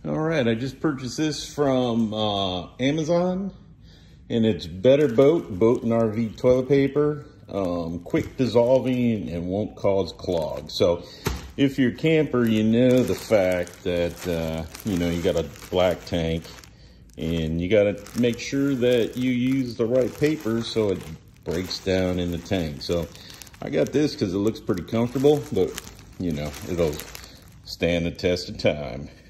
All right, I just purchased this from Amazon, and it's Better Boat and RV toilet paper. Quick dissolving and won't cause clogs. So if you're a camper, you know the fact that, you got a black tank, and you got to make sure that you use the right paper so it breaks down in the tank. So I got this because it looks pretty comfortable, but, it'll stand the test of time.